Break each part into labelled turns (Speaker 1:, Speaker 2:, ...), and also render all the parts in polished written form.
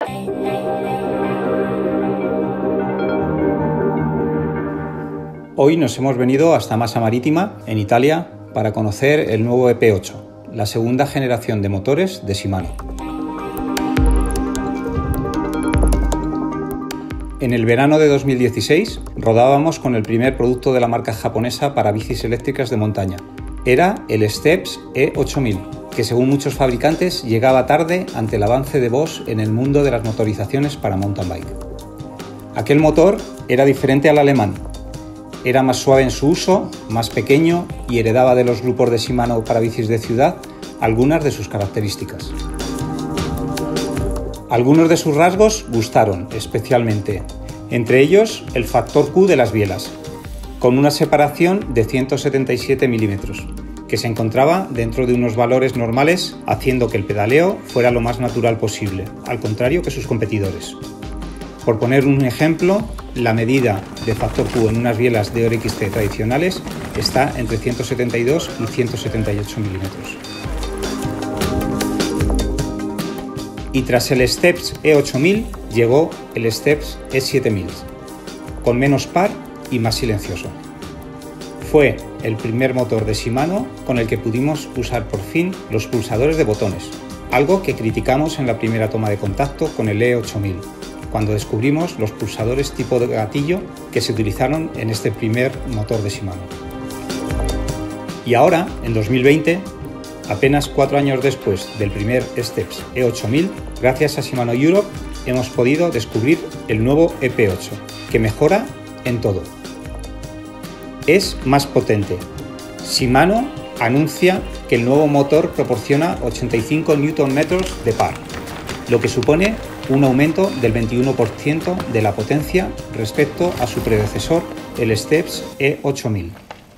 Speaker 1: Hoy nos hemos venido hasta Massa Marittima, en Italia, para conocer el nuevo EP8, la segunda generación de motores de Shimano. En el verano de 2016 rodábamos con el primer producto de la marca japonesa para bicis eléctricas de montaña. Era el Steps E8000, que según muchos fabricantes llegaba tarde ante el avance de Bosch en el mundo de las motorizaciones para mountain bike. Aquel motor era diferente al alemán. Era más suave en su uso, más pequeño y heredaba de los grupos de Shimano para bicis de ciudad algunas de sus características. Algunos de sus rasgos gustaron especialmente, entre ellos el factor Q de las bielas, con una separación de 177 milímetros, que se encontraba dentro de unos valores normales, haciendo que el pedaleo fuera lo más natural posible, al contrario que sus competidores. Por poner un ejemplo, la medida de factor Q en unas bielas de Ore XT tradicionales está entre 172 y 178 milímetros. Y tras el Steps E8000 llegó el Steps E7000, con menos par y más silencioso. Fue el primer motor de Shimano con el que pudimos usar por fin los pulsadores de botones, algo que criticamos en la primera toma de contacto con el E8000, cuando descubrimos los pulsadores tipo de gatillo que se utilizaron en este primer motor de Shimano. Y ahora, en 2020, apenas 4 años después del primer Steps E8000, gracias a Shimano Europe hemos podido descubrir el nuevo EP8, que mejora en todo. Es más potente. Shimano anuncia que el nuevo motor proporciona 85 Nm de par, lo que supone un aumento del 21% de la potencia respecto a su predecesor, el Steps E8000.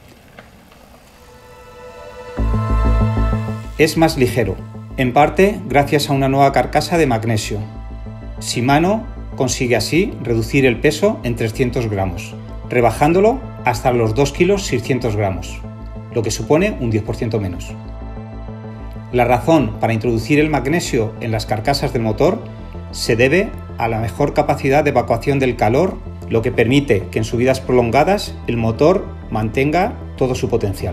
Speaker 1: Es más ligero, en parte gracias a una nueva carcasa de magnesio. Shimano consigue así reducir el peso en 300 gramos, rebajándolo hasta los 2 kg 600 gramos, lo que supone un 10% menos. La razón para introducir el magnesio en las carcasas del motor se debe a la mejor capacidad de evacuación del calor, lo que permite que en subidas prolongadas el motor mantenga todo su potencial.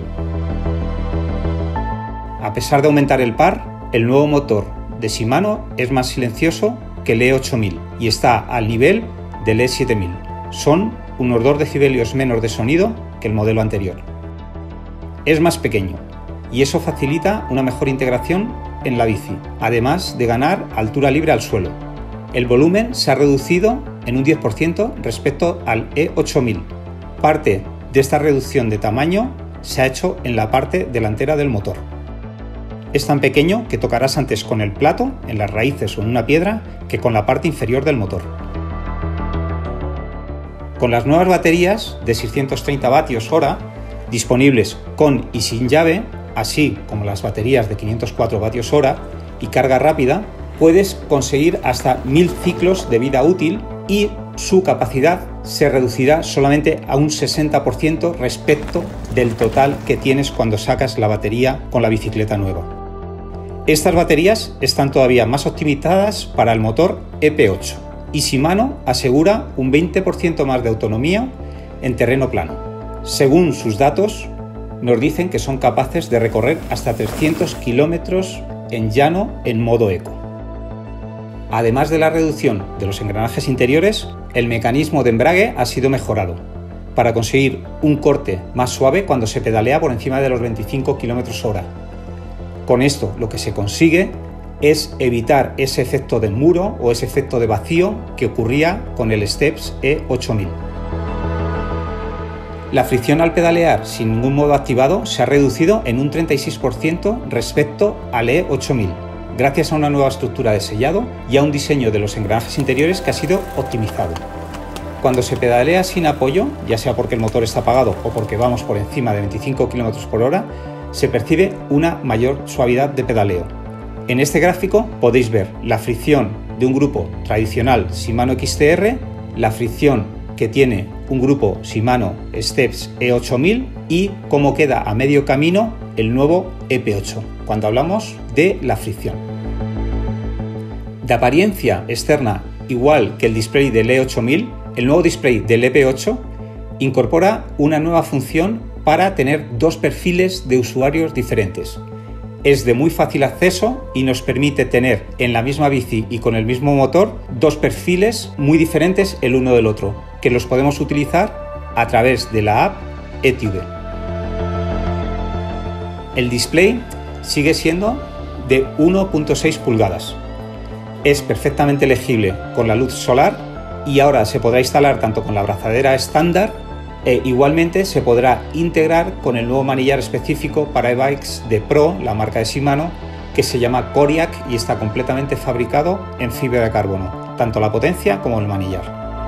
Speaker 1: A pesar de aumentar el par, el nuevo motor de Shimano es más silencioso que el E8000 y está al nivel del E7000. Son unos 2 decibelios menos de sonido que el modelo anterior. Es más pequeño y eso facilita una mejor integración en la bici, además de ganar altura libre al suelo. El volumen se ha reducido en un 10% respecto al E8000. Parte de esta reducción de tamaño se ha hecho en la parte delantera del motor. Es tan pequeño que tocarás antes con el plato, en las raíces o en una piedra, que con la parte inferior del motor. Con las nuevas baterías de 630 vatios-hora, disponibles con y sin llave, así como las baterías de 504 vatios-hora y carga rápida, puedes conseguir hasta 1000 ciclos de vida útil y su capacidad se reducirá solamente a un 60% respecto del total que tienes cuando sacas la batería con la bicicleta nueva. Estas baterías están todavía más optimizadas para el motor EP8 y Shimano asegura un 20% más de autonomía en terreno plano. Según sus datos, nos dicen que son capaces de recorrer hasta 300 kilómetros en llano en modo eco. Además de la reducción de los engranajes interiores, el mecanismo de embrague ha sido mejorado para conseguir un corte más suave cuando se pedalea por encima de los 25 km/h. Con esto lo que se consigue es evitar ese efecto del muro o ese efecto de vacío que ocurría con el Steps E8000. La fricción al pedalear sin ningún modo activado se ha reducido en un 36% respecto al E8000, gracias a una nueva estructura de sellado y a un diseño de los engranajes interiores que ha sido optimizado. Cuando se pedalea sin apoyo, ya sea porque el motor está apagado o porque vamos por encima de 25 km/h, se percibe una mayor suavidad de pedaleo. En este gráfico podéis ver la fricción de un grupo tradicional Shimano XTR, la fricción que tiene un grupo Shimano Steps E8000 y cómo queda a medio camino el nuevo EP8, cuando hablamos de la fricción. De apariencia externa igual que el display del E8000, el nuevo display del EP8 incorpora una nueva función para tener dos perfiles de usuarios diferentes. Es de muy fácil acceso y nos permite tener en la misma bici y con el mismo motor dos perfiles muy diferentes el uno del otro, que los podemos utilizar a través de la app eTube. El display sigue siendo de 1.6 pulgadas. Es perfectamente legible con la luz solar y ahora se podrá instalar tanto con la abrazadera estándar e igualmente se podrá integrar con el nuevo manillar específico para e-bikes de Pro, la marca de Shimano, que se llama Kodiak y está completamente fabricado en fibra de carbono, tanto la potencia como el manillar.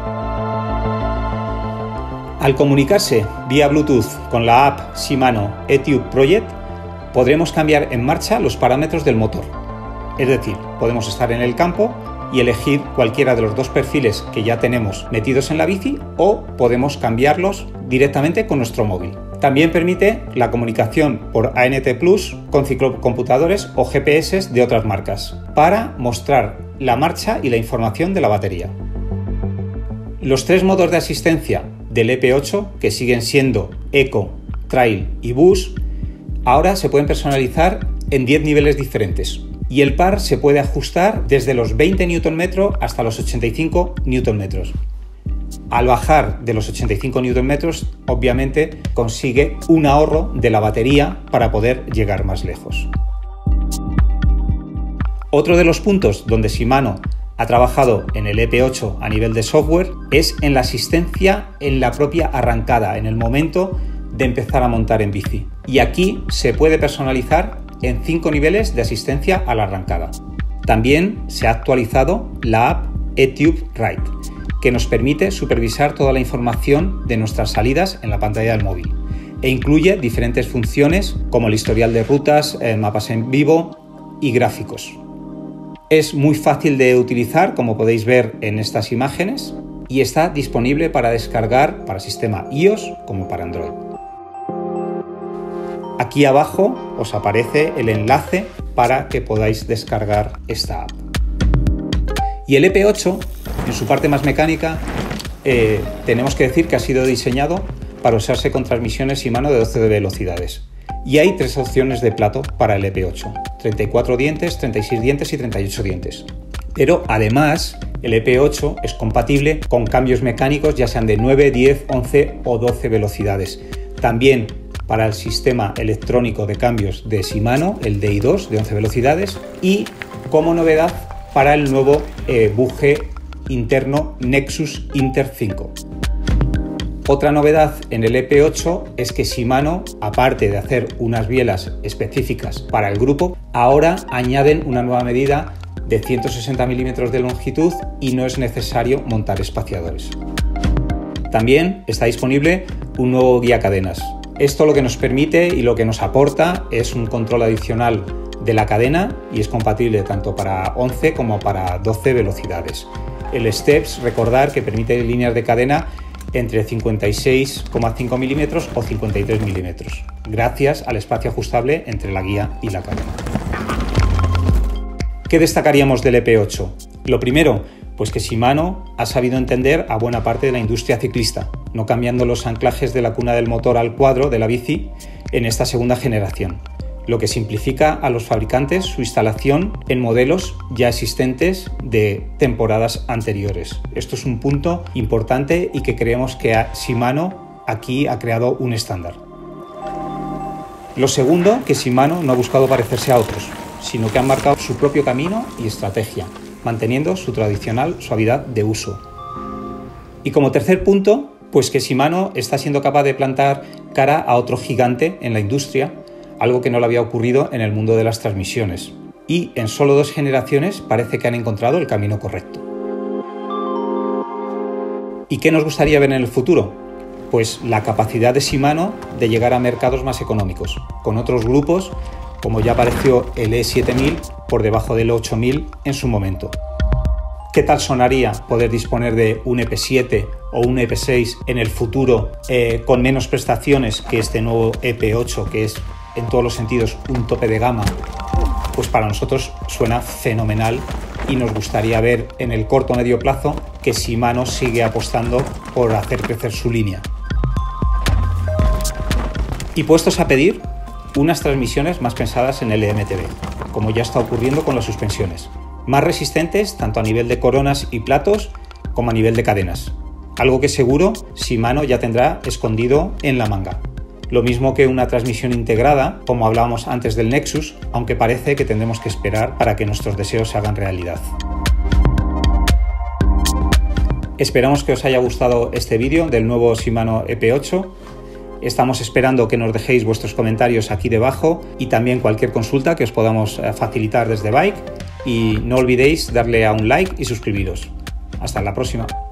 Speaker 1: Al comunicarse vía Bluetooth con la app Shimano eTube Project, podremos cambiar en marcha los parámetros del motor. Es decir, podemos estar en el campo y elegir cualquiera de los dos perfiles que ya tenemos metidos en la bici o podemos cambiarlos directamente con nuestro móvil. También permite la comunicación por ANT Plus con ciclocomputadores o GPS de otras marcas para mostrar la marcha y la información de la batería. Los tres modos de asistencia del EP8, que siguen siendo Eco, Trail y Bus, ahora se pueden personalizar en 10 niveles diferentes. Y el par se puede ajustar desde los 20 Nm hasta los 85 Nm. Al bajar de los 85 Nm, obviamente consigue un ahorro de la batería para poder llegar más lejos. Otro de los puntos donde Shimano ha trabajado en el EP8 a nivel de software es en la asistencia en la propia arrancada, en el momento de empezar a montar en bici. Y aquí se puede personalizar en 5 niveles de asistencia a la arrancada. También se ha actualizado la app eTube Ride, que nos permite supervisar toda la información de nuestras salidas en la pantalla del móvil e incluye diferentes funciones como el historial de rutas, mapas en vivo y gráficos. Es muy fácil de utilizar, como podéis ver en estas imágenes, y está disponible para descargar para sistema iOS como para Android. Aquí abajo os aparece el enlace para que podáis descargar esta app. Y el EP8, en su parte más mecánica, tenemos que decir que ha sido diseñado para usarse con transmisiones Shimano de 12 velocidades. Y hay tres opciones de plato para el EP8, 34 dientes, 36 dientes y 38 dientes. Pero además, el EP8 es compatible con cambios mecánicos ya sean de 9, 10, 11 o 12 velocidades. También para el sistema electrónico de cambios de Shimano, el DI2 de 11 velocidades, y como novedad para el nuevo buje interno Nexus Inter 5. Otra novedad en el EP8 es que Shimano, aparte de hacer unas bielas específicas para el grupo, ahora añaden una nueva medida de 160 milímetros de longitud y no es necesario montar espaciadores. También está disponible un nuevo guía cadenas. Esto lo que nos permite y lo que nos aporta es un control adicional de la cadena y es compatible tanto para 11 como para 12 velocidades. El Steps, recordar que permite líneas de cadena entre 56,5 milímetros o 53 milímetros, gracias al espacio ajustable entre la guía y la cadena. ¿Qué destacaríamos del EP8? Lo primero, pues que Shimano ha sabido entender a buena parte de la industria ciclista, no cambiando los anclajes de la cuna del motor al cuadro de la bici en esta segunda generación, lo que simplifica a los fabricantes su instalación en modelos ya existentes de temporadas anteriores. Esto es un punto importante y que creemos que Shimano aquí ha creado un estándar. Lo segundo, que Shimano no ha buscado parecerse a otros, sino que han marcado su propio camino y estrategia, manteniendo su tradicional suavidad de uso. Y como tercer punto, pues que Shimano está siendo capaz de plantar cara a otro gigante en la industria, algo que no le había ocurrido en el mundo de las transmisiones. Y en solo 2 generaciones parece que han encontrado el camino correcto. ¿Y qué nos gustaría ver en el futuro? Pues la capacidad de Shimano de llegar a mercados más económicos, con otros grupos, como ya apareció el E7000 por debajo del 8000 en su momento. ¿Qué tal sonaría poder disponer de un EP7 o un EP6 en el futuro con menos prestaciones que este nuevo EP8, que es en todos los sentidos un tope de gama, pues para nosotros suena fenomenal y nos gustaría ver en el corto o medio plazo que Shimano sigue apostando por hacer crecer su línea. Y puestos a pedir, unas transmisiones más pensadas en LMTB, como ya está ocurriendo con las suspensiones, más resistentes tanto a nivel de coronas y platos como a nivel de cadenas, algo que seguro Shimano ya tendrá escondido en la manga. Lo mismo que una transmisión integrada, como hablábamos antes del Nexus, aunque parece que tendremos que esperar para que nuestros deseos se hagan realidad. Esperamos que os haya gustado este vídeo del nuevo Shimano EP8. Estamos esperando que nos dejéis vuestros comentarios aquí debajo y también cualquier consulta que os podamos facilitar desde Bike. Y no olvidéis darle a un like y suscribiros. Hasta la próxima.